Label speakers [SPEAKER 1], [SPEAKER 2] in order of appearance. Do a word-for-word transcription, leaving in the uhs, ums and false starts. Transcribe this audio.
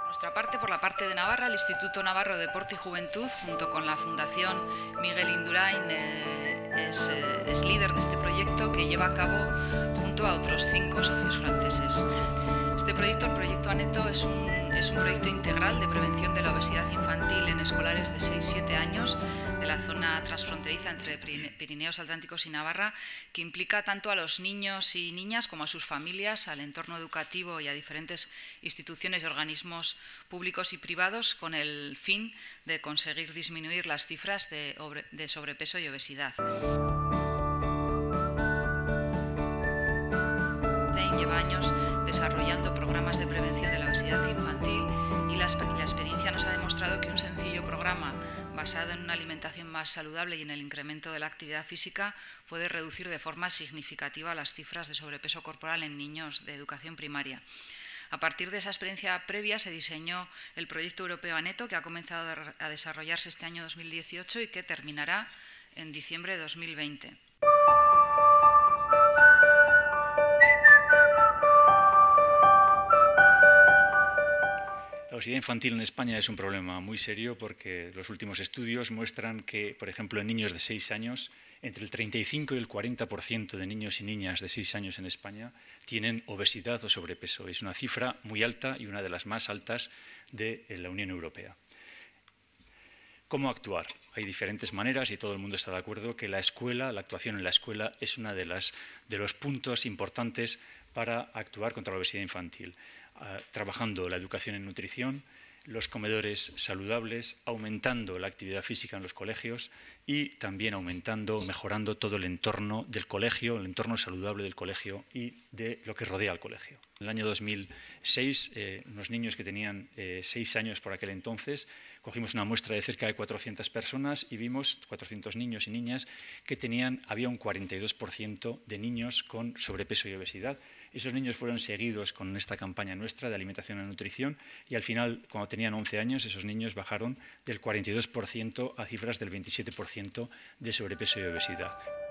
[SPEAKER 1] Por nuestra parte, por la parte de Navarra, el Instituto Navarro de Deporte y Juventud, junto con la Fundación Miguel Indurain, eh, es, eh, es líder de este proyecto que lleva a cabo junto a otros cinco socios franceses. Este proyecto, el proyecto ANETO, es un, es un proyecto integral de prevención de la obesidad infantil en escolares de seis a siete años de la zona transfronteriza entre Pirineos Atlánticos y Navarra, que implica tanto a los niños y niñas como a sus familias, al entorno educativo y a diferentes instituciones y organismos públicos y privados, con el fin de conseguir disminuir las cifras de, de sobrepeso y obesidad. Lleva años desarrollando programas de prevención de la obesidad infantil y la, la experiencia nos ha demostrado que un sencillo programa basado en una alimentación más saludable y en el incremento de la actividad física puede reducir de forma significativa las cifras de sobrepeso corporal en niños de educación primaria. A partir de esa experiencia previa se diseñó el proyecto europeo ANETO, que ha comenzado a desarrollarse este año dos mil dieciocho y que terminará en diciembre de dos mil veinte.
[SPEAKER 2] La obesidad infantil en España es un problema muy serio porque los últimos estudios muestran que, por ejemplo, en niños de seis años, entre el treinta y cinco y el cuarenta por ciento de niños y niñas de seis años en España tienen obesidad o sobrepeso. Es una cifra muy alta y una de las más altas de la Unión Europea. ¿Cómo actuar? Hay diferentes maneras y todo el mundo está de acuerdo que la escuela, la actuación en la escuela es uno de, las, de los puntos importantes para actuar contra la obesidad infantil. Uh, trabajando la educación en nutrición, los comedores saludables, aumentando la actividad física en los colegios y también aumentando, mejorando todo el entorno del colegio, el entorno saludable del colegio y de lo que rodea al colegio. En el año dos mil seis, eh, unos niños que tenían eh, seis años por aquel entonces, cogimos una muestra de cerca de cuatrocientas personas y vimos cuatrocientos niños y niñas que tenían, había un cuarenta y dos por ciento de niños con sobrepeso y obesidad. Esos niños fueron seguidos con esta campaña nuestra de alimentación y nutrición y al final, cuando tenían once años, esos niños bajaron del cuarenta y dos por ciento a cifras del veintisiete por ciento de sobrepeso y obesidad.